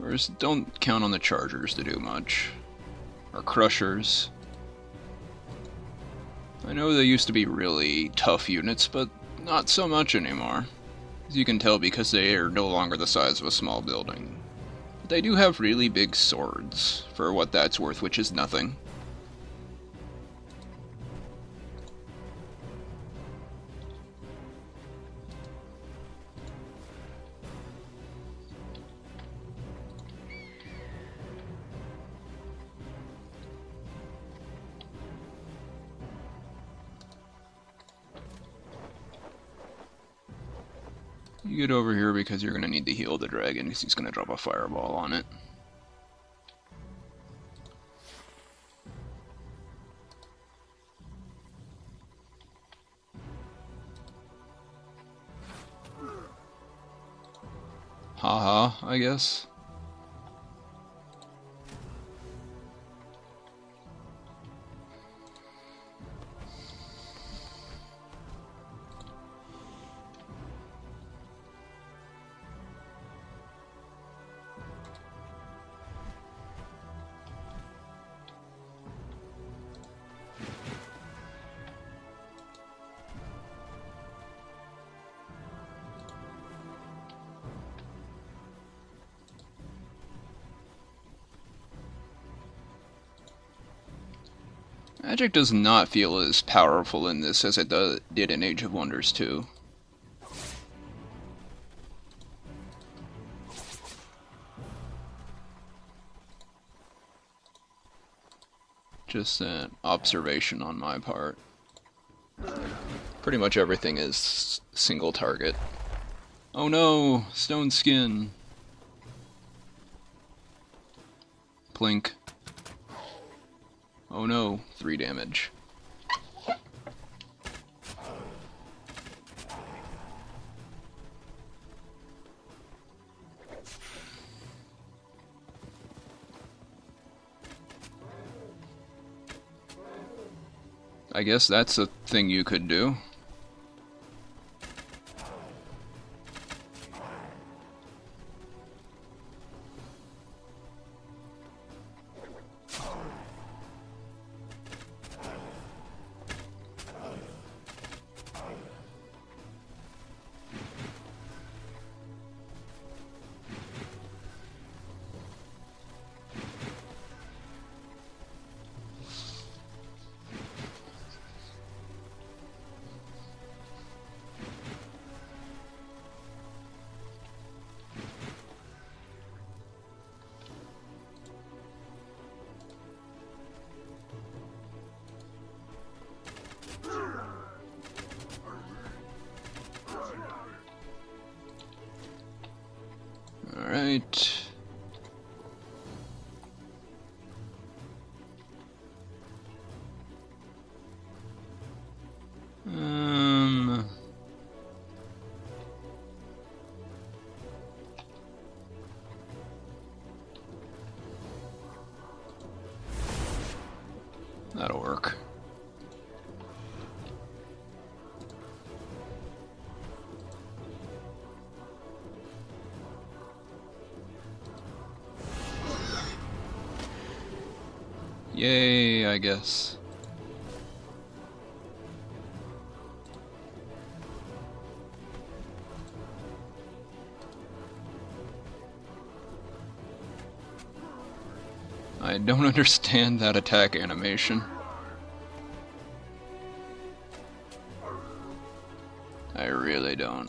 First, don't count on the chargers to do much. Or crushers. I know they used to be really tough units, but not so much anymore. As you can tell because they are no longer the size of a small building. But they do have really big swords, for what that's worth, which is nothing. You get over here because you're going to need to heal the dragon because he's going to drop a fireball on it. Haha, I guess. Magic does not feel as powerful in this as it did in Age of Wonders 2. Just an observation on my part. Pretty much everything is single target. Oh no! Stone skin! Plink. Oh no, 3 damage. I guess that's a thing you could do. Alright. That'll work. Yay, I guess. I don't understand that attack animation. I really don't.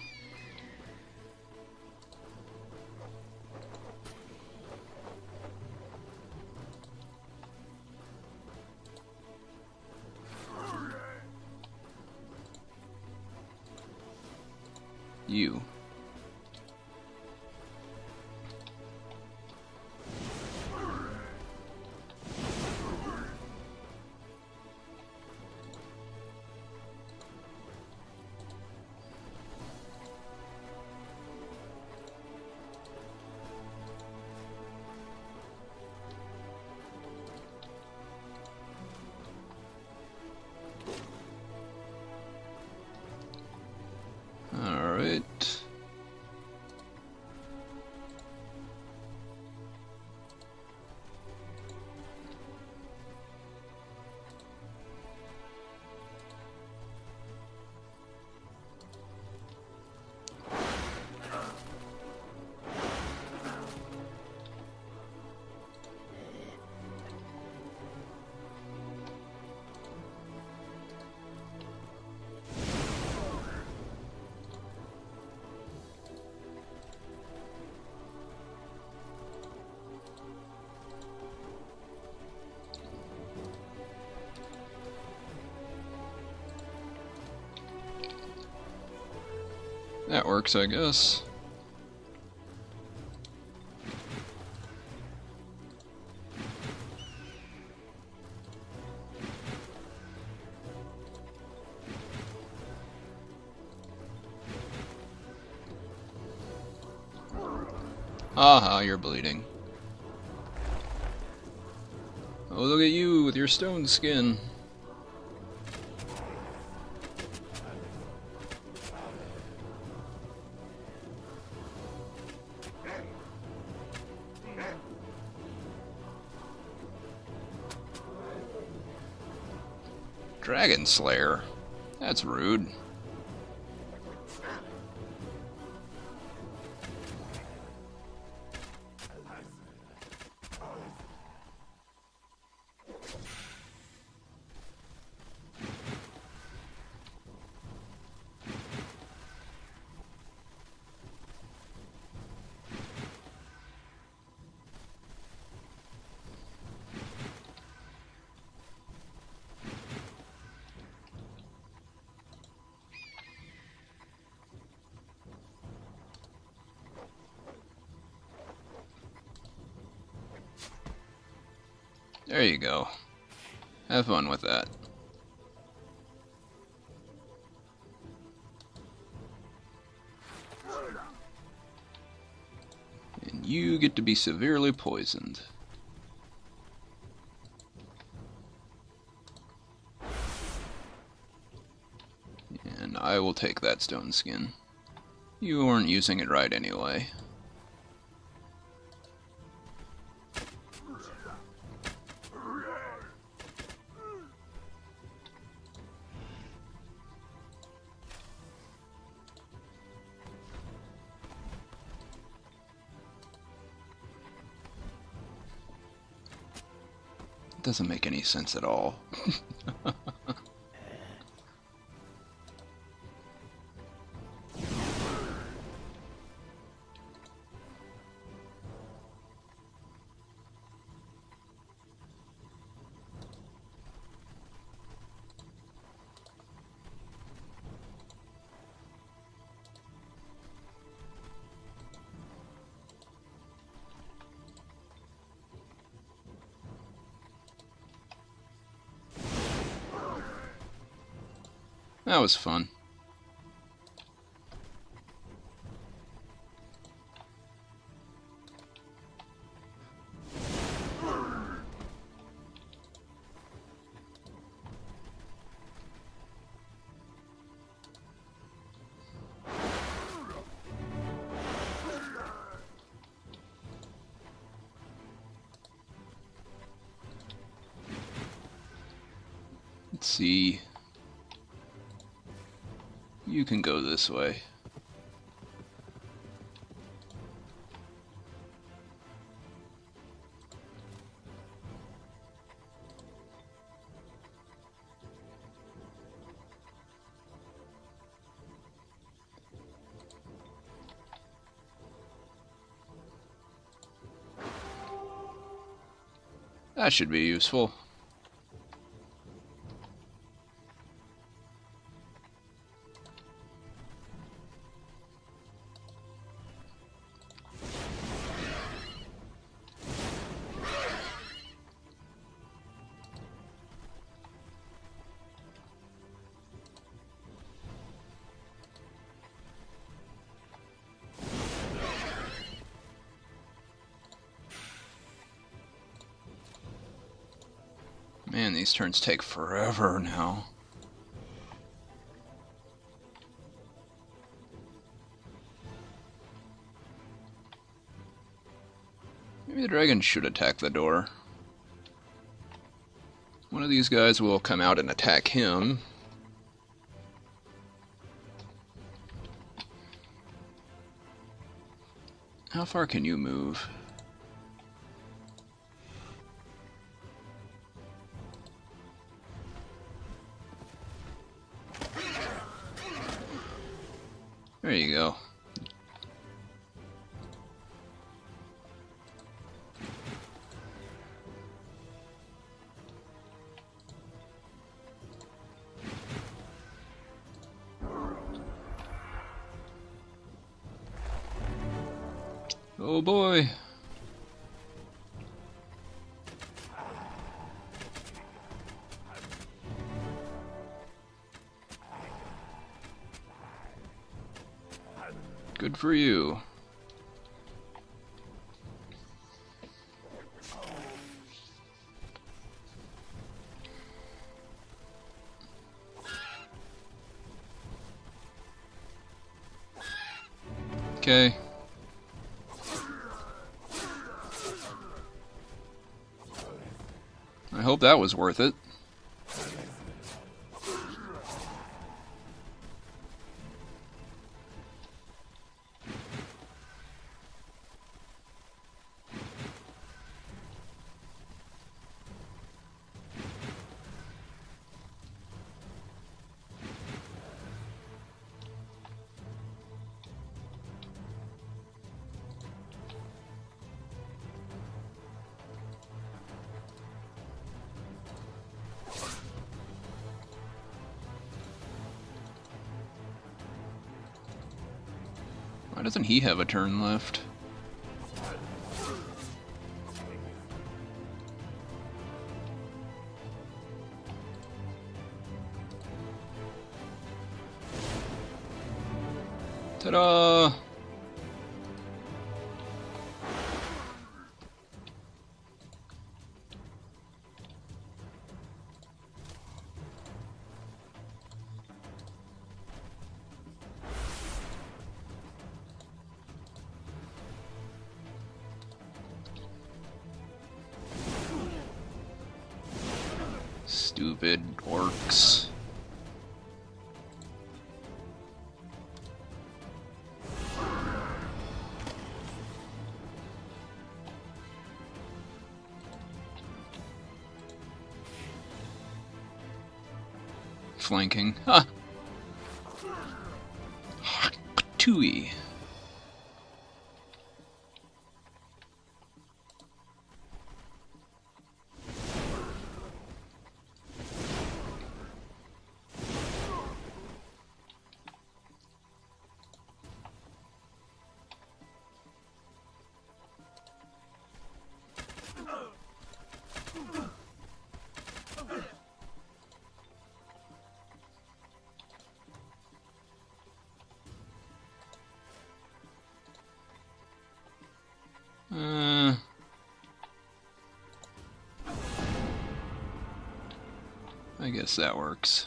You. Alright. That works, I guess. Aha, you're bleeding. Oh, look at you with your stone skin. Dragon Slayer? That's rude. There you go. Have fun with that. And you get to be severely poisoned. And I will take that stone skin. You weren't using it right anyway. It doesn't make any sense at all. That was fun. Let's see. You can go this way. That should be useful. Man, these turns take forever now. Maybe the dragon should attack the door. One of these guys will come out and attack him. How far can you move? There you go. Oh boy. Good for you. Okay. I hope that was worth it. Why doesn't he have a turn left? Ta-da! Stupid orcs. Flanking. Ha! Tui. I guess that works.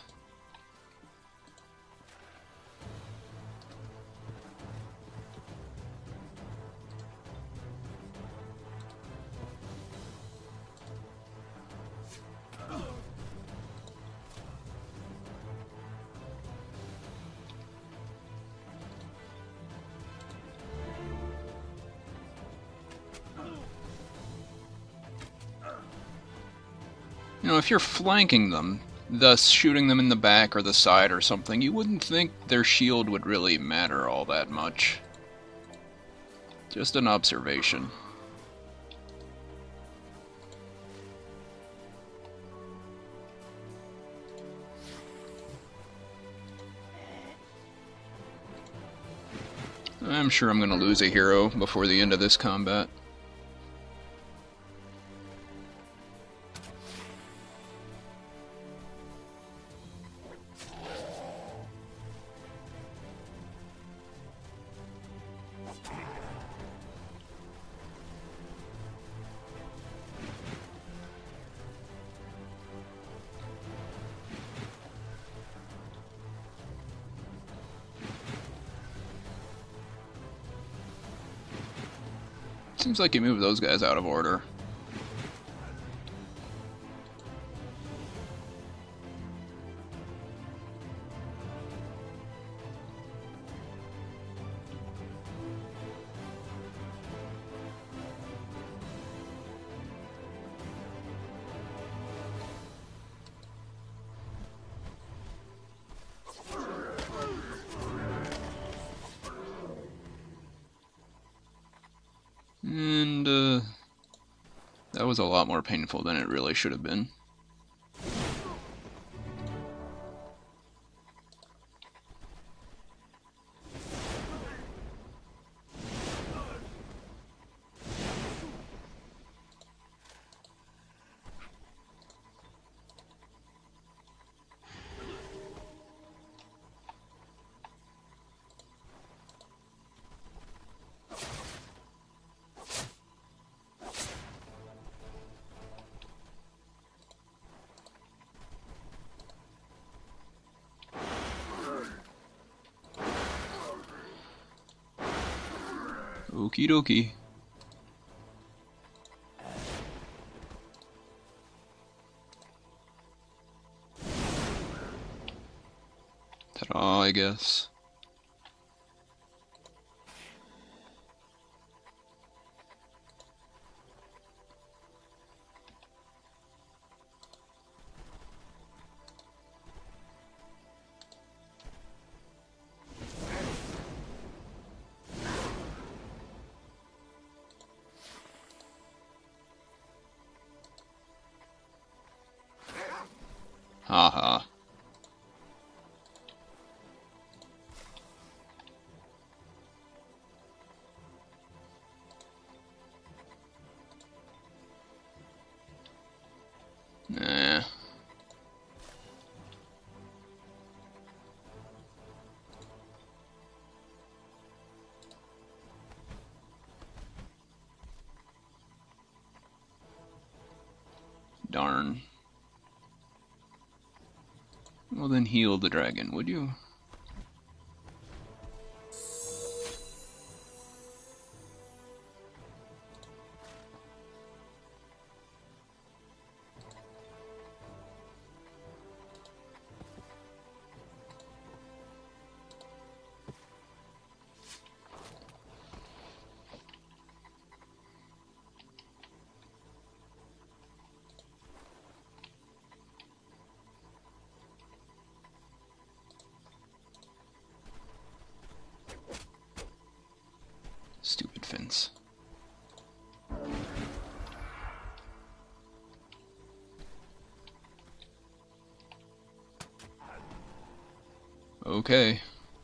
You know, if you're flanking them, thus shooting them in the back or the side or something, you wouldn't think their shield would really matter all that much. Just an observation. I'm sure I'm going to lose a hero before the end of this combat. Seems like you moved those guys out of order. And, that was a lot more painful than it really should have been. Okie dokie. Ta-da, I guess. Haha. Nah. Darn. Well then heal the dragon, would you? Stupid fence. Okay.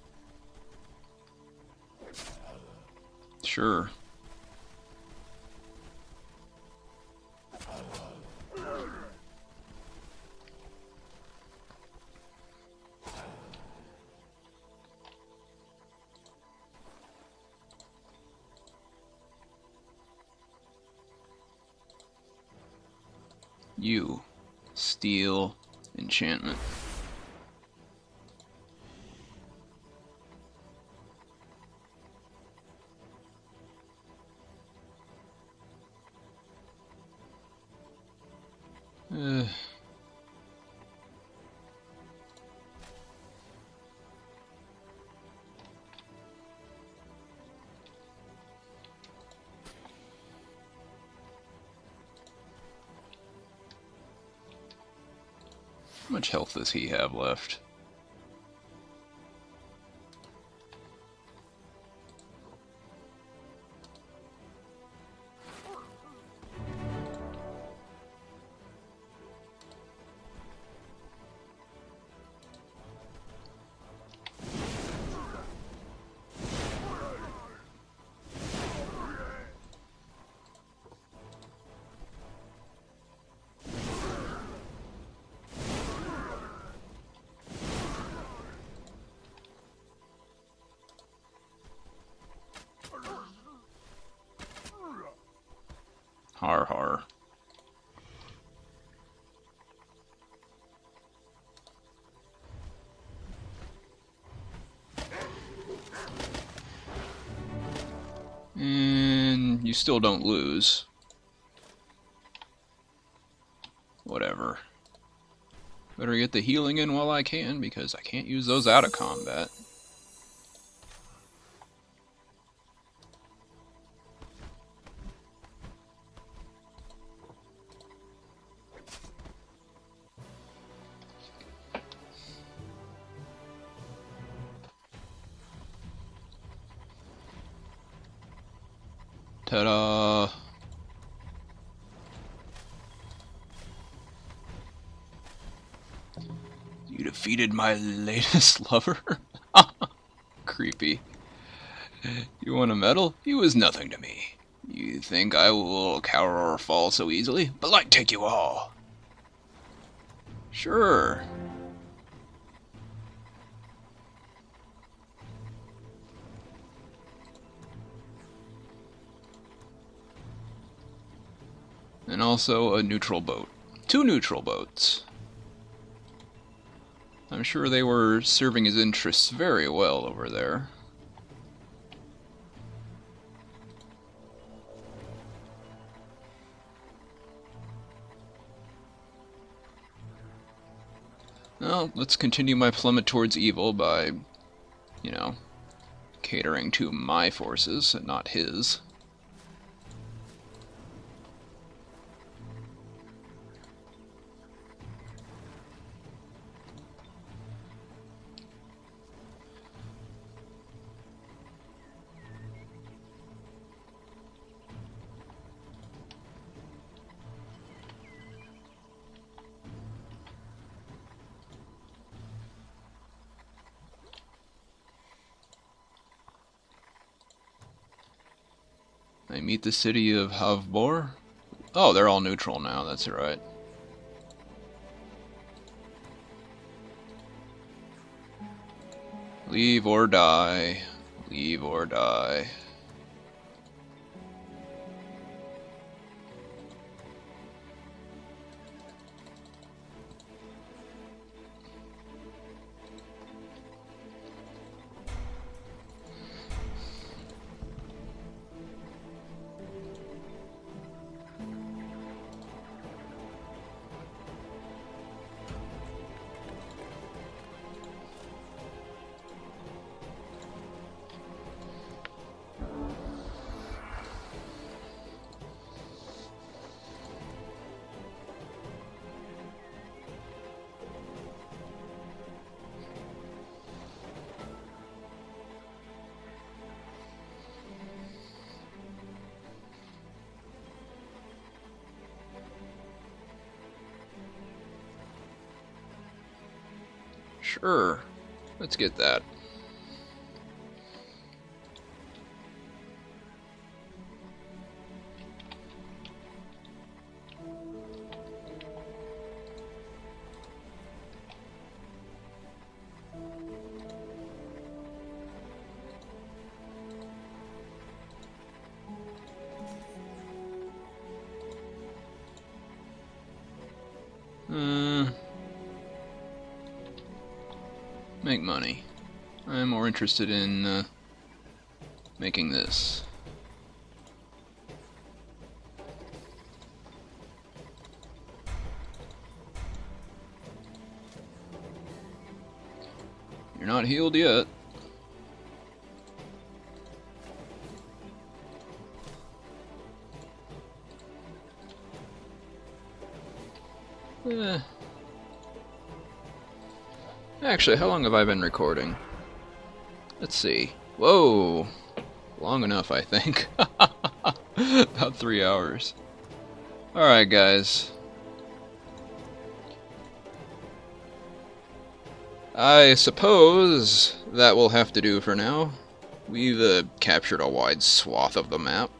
Sure. You. Steal. Enchantment. Uh. How much health does he have left? Har har. And you still don't lose. Whatever. Better get the healing in while I can, because I can't use those out of combat. Ta-da! You defeated my latest lover? Creepy. You want a medal? He was nothing to me. You think I will cower or fall so easily? Belike take you all. Sure. And also a neutral boat. 2 neutral boats. I'm sure they were serving his interests very well over there. Well, let's continue my plummet towards evil by, catering to my forces and not his. I meet the city of Havbor. Oh, they're all neutral now, that's right. Leave or die. Leave or die. Sure, let's get that. Make money. I'm more interested in making this. You're not healed yet. Actually, how long have I been recording? Let's see. Whoa! Long enough, I think. About 3 hours. Alright, guys. I suppose that will have to do for now. We've captured a wide swath of the map.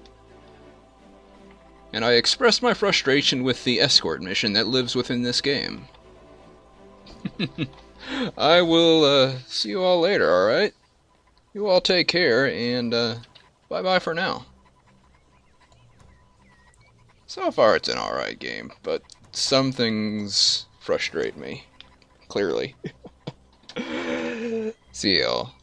And I expressed my frustration with the escort mission that lives within this game. I will see you all later, alright? You all take care, and bye-bye for now. So far it's an alright game, but some things frustrate me. Clearly. See y'all.